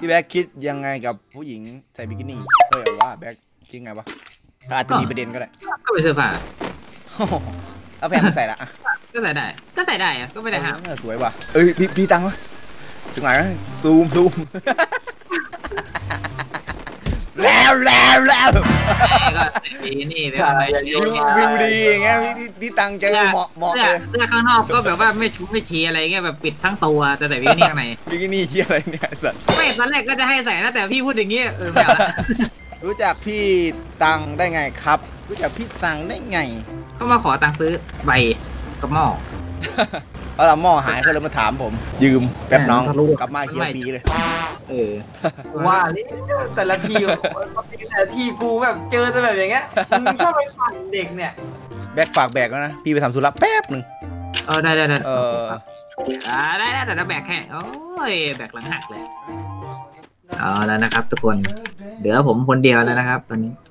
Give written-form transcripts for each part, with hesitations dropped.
พี่แบ็คคิดยังไงกับผู้หญิงใส่บิกินี่เฮ้ยว่าแบ็คคิดไงวะอาจจะมีประเด็นก็ได้ก็ไปเสื้อผ้าเอาแพงใส่ละก็ใส่ได้อะก็ไม่ได้ห้ามสวยว่ะเอ้ยพี่ตังวะถึงไหนซูมแล้วก็ดีนี่เป็นอะไรวิวดีอย่างเงี้ยพี่ตังเจอเหมาะเลยเสื้อข้างนอกก็แบบว่าไม่ชุบไม่ชีอะไรเงี้ยแบบปิดทั้งตัวแต่บิกินี่ข้างในบิกินี่เฮียอะไรเนี่ยสัตว์ไม่ตอนแรกก็จะให้ใส่นะแต่พี่พูดอย่างงี้ไม่เอาละรู้จักพี่ตังได้ไงครับรู้จักพี่ตังได้ไงเขามาขอตังค์ซื้อใบกับหม้อเอาละหม้อหายเขาเลยมาถามผมยืมแป๊บน้องกลับมาเคียวปีเลยว่านี่แต่ละทีกูแบบเจอแต่แบบอย่างเงี้ยมึงชอบไปขันเด็กเนี่ยแบกฝากแบกแล้วนะพี่ไปทำธุระแป๊บหนึ่งได้ได้แต่ถ้าแบกแค่โอ้ยแบกหลังหักเลยแล้วนะครับทุกคนเหลือผมคนเดียวแล้วนะครับตอนนี้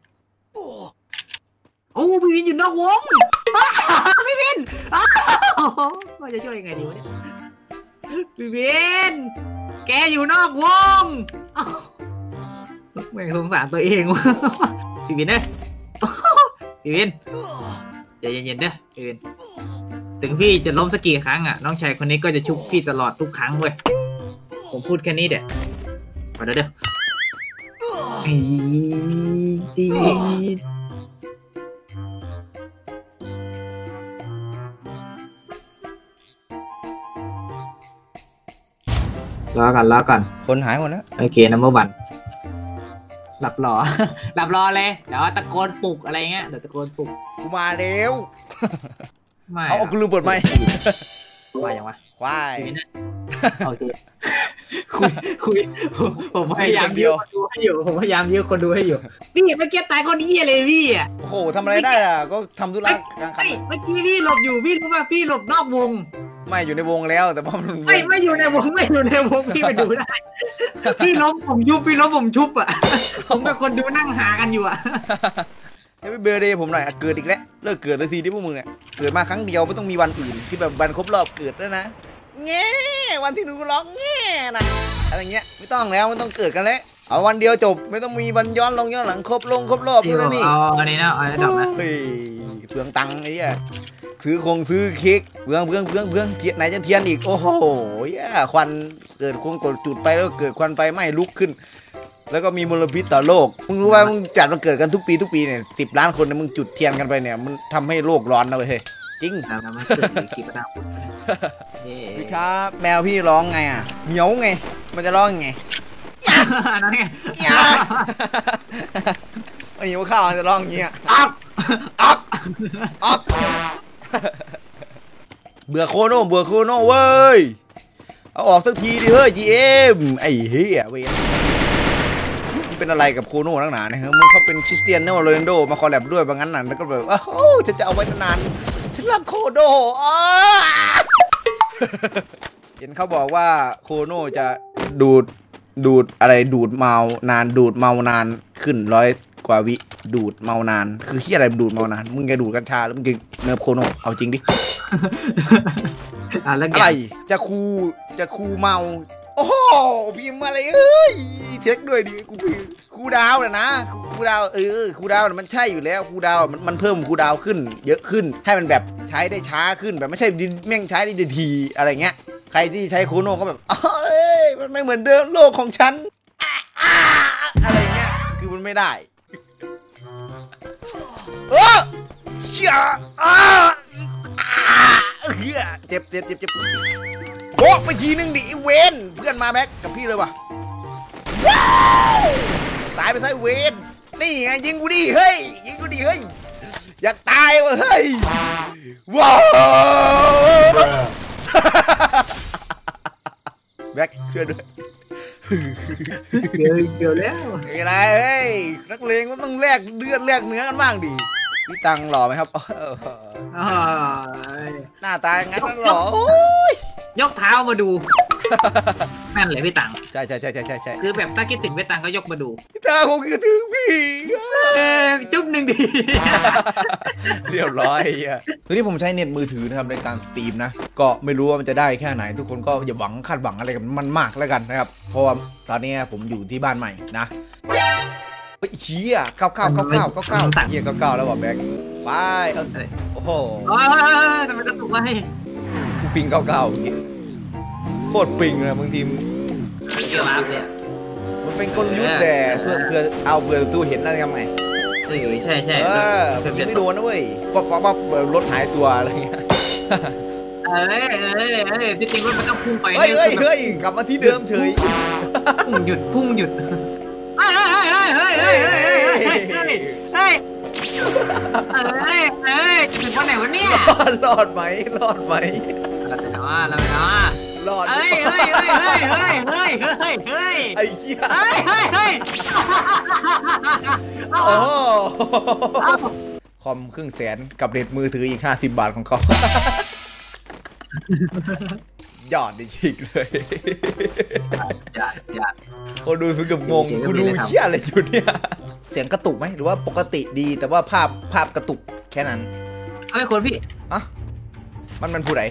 โอ้พี่วินอยู่นอกวงพี่วินว่าจะช่วยยังไงดีวะเนี่ยพี่วินแกอยู่นอกวงไม่สงสารตัวเองวะพี่วินเนี่ยพี่วินใจเย็นๆเด้อพี่วินถึงพี่จะล้มสักกี่ครั้งอ่ะน้องชายคนนี้ก็จะชุบพี่ตลอดทุกครั้งเว้ยผมพูดแค่นี้เด้อมาเด้อรอกันคนหายหมดแล้วโอเคนัมเบอร์วันหลับรอเลยเดี๋ยวตะโกนปลุกอะไรเงี้ยเดี๋ยวตะโกนปลุกกูมาเร็วไม่เอากูลืมเปิดไหมว่าอย่างวะควายโอเคคุยผมพยายามเดียวดูให้อยู่ผมพยายามเดียวคนดูให้อยู่พี่เมื่อกี้ตายคนนี้เลยพี่อ่ะโอ้โหทำอะไรได้ล่ะก็ทำธุระกลางคันเมื่อกี้พี่หลบอยู่พี่รู้ป่ะพี่หลบนอกวงไม่อยู่ในวงแล้วแต่พอมันไม่อยู่ในวงพี่ไปดูได้พี่ล้มผมยุบพี่ล้มผมชุบอ่ะผมเป็นคนดูนั่งหากันอยู่อ่ะให้ไปเบอร์เดย์ผมหน่อยเกิดอีกแล้วเลิกเกิดเลยทีที่พวกมึงเนี่ยเกิดมาครั้งเดียวไม่ต้องมีวันอื่นที่แบบวันครบรอบเกิดแล้วนะแง่วันที่หนูร้องแง่นะอะไรเงี้ยไม่ต้องแล้วไม่ต้องเกิดกันแล้วเอาวันเดียวจบไม่ต้องมีวันย้อนหลังครบรอบแล้วนี่อันนี้นะเอาดอกนะเฮ้ยเปลืองตังค์ไอ้เหี้ยซื้อเค้กเบื้องเทียนไหนจะเทียนอีกโอ้โหควันเกิดคงกดจุดไปแล้วเกิดควันไฟไหม้ลุกขึ้นแล้วก็มีมลพิษต่อโลกมึงรู้ว่ามึงจัดมันเกิดกันทุกปีเนี่ย10 ล้านคนเนี่ยมึงจุดเทียนกันไปเนี่ยมันทำให้โลกร้อนนะเว้ยจริงมันเกิดในคลิปนะพี่ครับแมวพี่ร้องไงอ่ะเหมียวไงมันจะร้องไงนั่นไงไอ้หิวข้าวมันจะร้องอย่างเงี้ยอัพเบื่อโคโน่เว้ยเอาออกสักทีดิเฮ้ย GM ไอ้เหี้ยเว้ยมันเป็นอะไรกับโคโน่นักหนาเนี่ยมึงเขาเป็นคริสเตียโนโรนัลโดมาคอลแลบด้วยบางงั้นน่ะแล้วก็แบบโอ้ฉันจะเอาไว้นานฉันรักโคโน่เห็นเขาบอกว่าโคโน่จะดูดอะไรดูดเมานานขึ้น100 กว่าวิดูดเมานานคือที่อะไรดูดเมานานมึงจะดูดกัญชาแล้วมึงจะเนิร์ฟโคโน่เอาจริงดิอะไรจะคูเมาโอ้โหพิมพ์อะไรเอ้ยเช็คด้วยดิกูพิมพ์คูดาวนะคูดาวคูดาวมันใช่อยู่แล้วคูดาวมันเพิ่มคูดาวขึ้นเยอะขึ้นให้มันแบบใช้ได้ช้าขึ้นแบบไม่ใช่แม่งใช้ได้ทีอะไรเงี้ยใครที่ใช้โคโน่ก็แบบมันไม่เหมือนเดิมโลกของฉันอะไรเงี้ยคือมันไม่ได้เชี่ยเจ็บโบกไปทีนึงดิเวนเพื่อนมาแบ็กกับพี่เลยว่ะตายไปซะเวนนี่ไงยิงกูดิเฮ้ยอยากตายวะเฮ้ยว้าวแบ็กช่วยด้วยเกี่ยวแล้วอะไรเฮ้ยนักเลงมันต้องแลกเลือดแลกเนื้อกันบ้างดิพี่ตังหล่อไหมครับหน้าตางั้นหล่อยกเท้ามาดูแม่นเลยพี่ตังใช่ใช่ใช่ใช่ใช่คือแบบถ้าคิดถึงพี่ตังก็ยกมาดูตาผมคิดถึงพี่จุ๊บหนึ่งดีเรียบร้อยอ่ะทีนี้ผมใช้เน็ตมือถือนะครับในการสตรีมนะก็ไม่รู้ว่ามันจะได้แค่ไหนทุกคนก็อย่าหวังคาดหวังอะไรกับมันมากแล้วกันนะครับเพราะว่าตอนนี้ผมอยู่ที่บ้านใหม่นะเฮียเก้าเฮียเก้าแล้วบอกแบงค์ไปโอ้โหทำไมกระตุกไว้กูปิงเก้าอย่างงี้โคตรปิงเลยบางทีเกี่ยวกับเนี่ยมันเป็นกลยุทธ์แต่เพื่อเอาเบื่อตู้เห็นแล้วทำไงใช่ใช่ไม่โดนนะเว้ยป๊อปรถหายตัวอะไรเงี้ยที่จริงรถมันต้องพุ่งไปเฮ้ยกลับมาที่เดิมเฉยพุ่งหยุดเถึงวันไหนวะเนี่ยรอดไหมรอดไอ้เหี้ยคอมครึ่งแสนกับเน็ตมือถืออีก50 บาทของเขายอดจริงเลยคนดูสุดกับงงกูดูเหี้ยอะไรอยู่เนี่ยเสียงกระตุกไหมหรือว่าปกติดีแต่ว่าภาพกระตุกแค่นั้นเฮ้ยคนพี่อะมันผู้ใด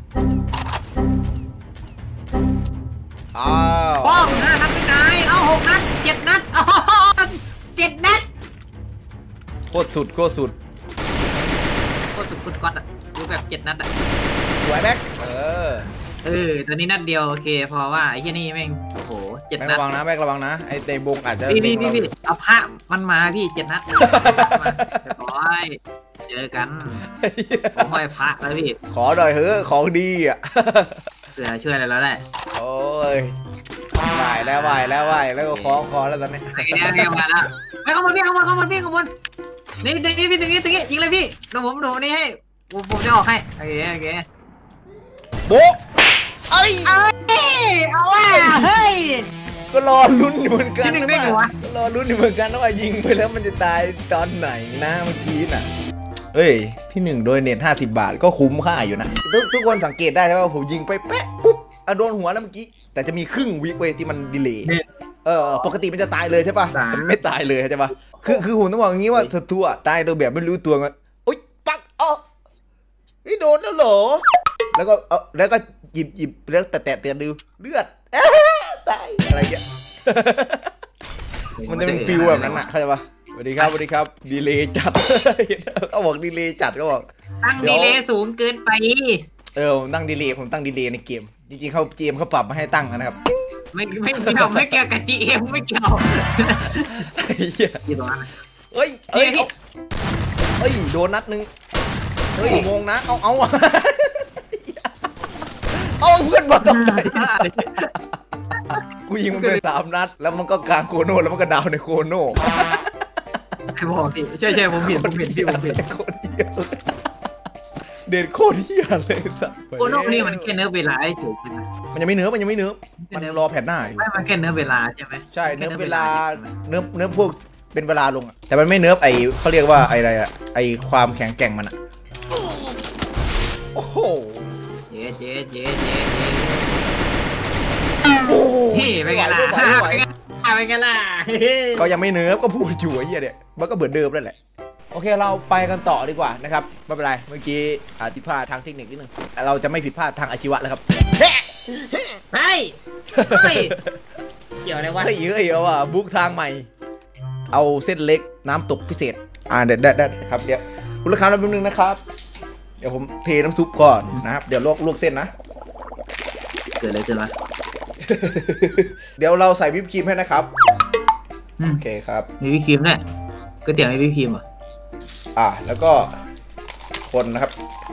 ป้อง5 นัดไม่ได้เอา6 นัด7 นัด7 นัดโคตรสุดคุณก๊อตอ่ะดูแบบ7 นัดอ่ะสวยแบ็คตอนนี้นัดเดียวโอเคพอว่าไอ้ที่นี่แม่งโอ้โห7 นัดระวังนะแบ็คระวังนะไอ้เตะบงอาจจะพี่เอาพระมันมาพี่7 นัดโอ้ยเจอกันผมให้พระแล้วพี่ขอหน่อยเฮ้ยของดีอ่ะเผื่อช่วยอะไรแล้วได้โอ้ยไหวแล้วก็คอแล้วตอนนี้ไอ้เนี่ยมาแล้วไม่เข้ามาพี่เข้ามานี่พี่ตรงนี้ยิงเลยพี่เดี๋ยวผมดูนี่ให้ผมจะออกให้โอเคโบ๊ะเอาว่ะเฮ้ยก็รอลุ้นอยู่เหมือนกันก็รอลุ้นอยู่เหมือนกันว่ายิงไปแล้วมันจะตายตอนไหนนะเมื่อกี้น่ะเฮ้ยที่1โดยเน็ต50 บาทก็คุ้มค่าอยู่นะทุกคนสังเกตได้ใช่ไหมว่าผมยิงไปแป๊ะปุ๊บโดนหัวแล้วเมื่อกี้แต่จะมีครึ่งวิเว้ยที่มันดีเลย์ปกติมันจะตายเลยใช่ป่ะมันไม่ตายเลยใช่ป่ะคือผมต้องบอกอย่างนี้ว่าทั่วตายตัวแบบไม่รู้ตัวมันโอ๊ยปักนี่โดนแล้วเหรอแล้วก็หยิบแล้วแตะเตือนดูเลือดตายอะไรเงี้ยมันจะเป็นฟิลแบบนั้นอ่ะเข้าใจป่ะสวัสดีครับดีเลย์จัดเขาบอกดีเลย์จัดก็บอกตั้งดีเลย์สูงเกินไปผมตั้งดีเลย์ในเกมจริงๆเขาเกมเขาปรับมาให้ตั้งนะครับไม่เกี่ยวกับ GM ไม่เกี่ยวเฮ้ยโดนนัดนึงเฮ้ยงงนะเอาเพื่อนมาทำไมกูยิงมันไป3 นัดแล้วมันก็กลางโคโน่แล้วมันก็ดาวในโคโน่ไอ้บอกพี่ใช่ผมเห็นที่ผมเห็นเด็ดโคตรเหี้ยเลยสัสโคโน่นี่มันแค่เนื้อเวลาเฉยๆมันยังไม่เนื้อมันรอแผ่นหน้าอยู่ไม่มันแค่เนื้อเวลาใช่ไหมใช่เนื้อเวลาเนื้อพวกเป็นเวลาลงแต่มันไม่เนื้อไอเขาเรียกว่าอะไรอะไอความแข็งแกร่งมันอะโอ้โหเจ๊เป็นไงล่ะก็ยังไม่เนื้อก็พูดอยู่ไอ้เหี้ยเนี่ยมันก็เหมือนเดิมนั่นแหละโอเคเราไปกันต่อดีกว่านะครับไม่เป็นไรเมื่อกี้ผิดพลาดทางเทคนิคนิดนึงเราจะไม่ผิดพลาดทางอาชีวะแล้วครับเกี่ยวอะไรวะเฮ้ยเอาว่ะบุ๊กทางใหม่เอาเส้นเล็กน้ำตกพิเศษได้ครับเดี๋ยวคุณลูกค้าเราแป๊บนึงนะครับเดี๋ยวผมเทน้ำซุปก่อนนะครับเดี๋ยวลวกเส้นนะเจออะไรเดี๋ยวเราใส่วิปครีมให้นะครับโอเคครับมีวิปครีมเนี่ยก๋วยเตี๋ยวมีวิปครีมแล้วก็คนนะครับ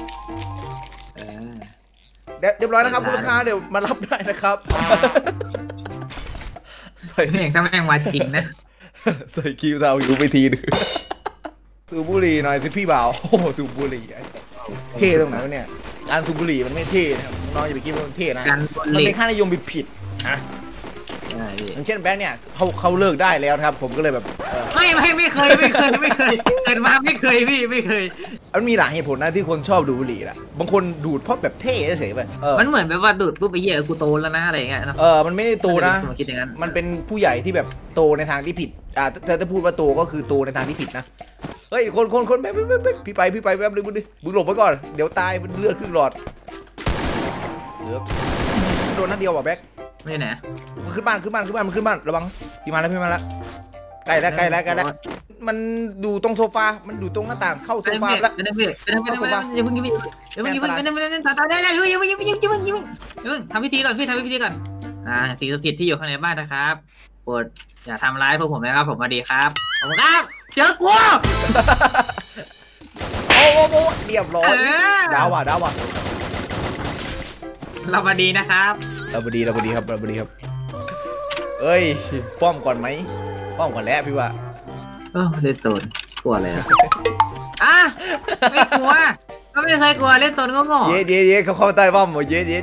เรียบร้อยนะครับคุณลูกค้าเดี๋ยวมารับได้นะครับใส่แม่งถ้าแม่งมาจริงนะใส่คิวเราอยู่ไปทีนึงสูบบุหรี่หน่อยสิพี่บ่าวโอ้สูบบุหรี่เท่ตรงไหนวะเนี่ยการสูบบุหรี่มันไม่เท่นะครับน้องอย่าไปคิดว่ามันเท่นะมันเป็นค่านิยมผิดนะอย่างเช่นแบงค์เนี่ยเขาเลิกได้แล้วครับผมก็เลยแบบไม่เคยเกิดมาไม่เคยพี่ไม่เคยมันมีหลายเหตุผลนะที่คนชอบดูดบุหรี่แหละบางคนดูดเพราะแบบเท่เฉยๆไปมันเหมือนแบบว่าดูดปุ๊บไปเหี้ยกูโตแล้วนะอะไรอย่างเงี้ยมันไม่ได้โตนะผมคิดอย่างนั้นมันเป็นผู้ใหญ่ที่แบบโตในทางที่ผิดถ้าพูดว่าโตก็คือโตในทางที่ผิดนะเฮ้ยคนไปพี่ไปแป๊บนึงมึงหลบไว้ก่อนเดี๋ยวตายมันเลือดครึ่งหลอดโดนนัดเดียวว่ะแบ็คไม่ไหนขึ้นบ้านระวังพี่มาแล้วใกล้แล้วมันดูตรงโซฟามันดูตรงหน้าต่างเข้าโซฟาแล้วอย่าเพิ่งทำพิธีก่อนพี่ทำพิธีก่อนสิ่งศักดิ์สิทธิ์ที่อยู่ข้างในบ้านนะครับโปรดอย่าทำร้ายพวกผมนะครับผมมาดีครับขอบคุณครับเจอกูโอ้เรียบร้อยดาวว่ะเรามาดีนะครับเราบดีครับเอ้ยป้อมก่อนไหมป้อมก่อนแล้วพี่ว่าเล่นโซนกลัวอะไรไม่กลัวก็ไม่เคยกลัวเล่นโซนก็โง่เย็ดเขาเข้าใต้ป้อมหมดเย็ด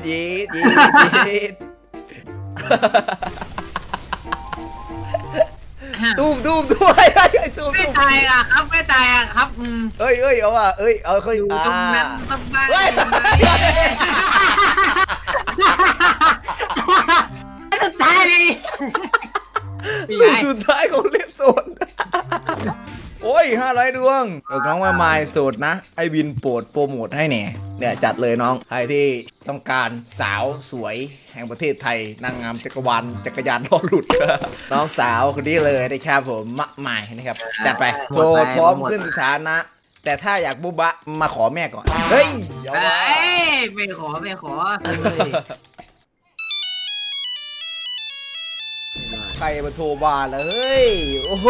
ตูมด้วยตูมไม่ตายอ่ะครับไม่ตายอ่ะครับเอ้ยเอาว่ะเอาค่อยตรงนั้นสบายสุดท้ายเลยสุดท้ายของเล่นโซนโอ้ย500 ดวงน้องมาไมล์โสดนะไอวินโปรโมทให้เนี่ยจัดเลยน้องใครที่ต้องการสาวสวยแห่งประเทศไทยนางงามจักรยานล้อหลุดน้องสาวคนนี้เลยนะครับผมมะไมล์นะครับจัดไปโสดพร้อมขึ้นสถานะแต่ถ้าอยากบุบะมาขอแม่ก่อนเฮ้ยไม่ขอใครมาโทรมาเลยโอ้โห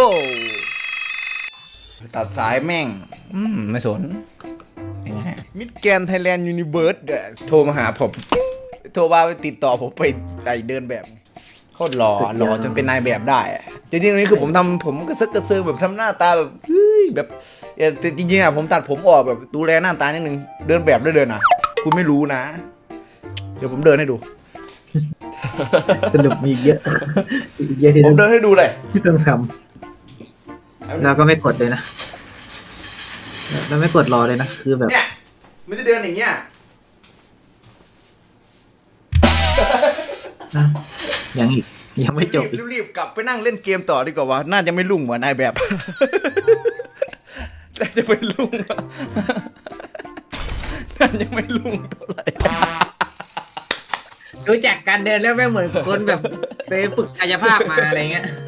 ตัดสายแม่งไม่สนมิดแกนไทยแลนด์ยูนิเวิร์สโทรมาหาผมโทรมาไปติดต่อผมไปเดินแบบโคตรหล่อจนเป็นนายแบบได้จริงๆตรงนี้คือผมกระซึกกระเซิงแบบทำหน้าตาแบบแบบแต่จริงๆผมตัดผมออกแบบดูแลหน้าตานิดนึงเดินแบบได้เลยนะคุณไม่รู้นะเดี๋ยวผมเดินให้ดูสนุกมีเยอะผมเดินให้ดูเลยที่ต้นคำแล้วก็ไม่กดเลยนะแล้วไม่กดรอเลยนะคือแบบเนี่ยไม่ได้เดินอย่างเงี้ยยังไม่จบรีบกลับไปนั่งเล่นเกมต่อดีกว่าน่าจะไม่ลุ่งเหมือนนายแบบน่าจะไม่ลุ่งน่าจะไม่ลุ่งเท่าไหร่รู้จักการเดินแล้วไม่เหมือนคนแบบไปฝึกกายภาพมาอะไรเงี้ย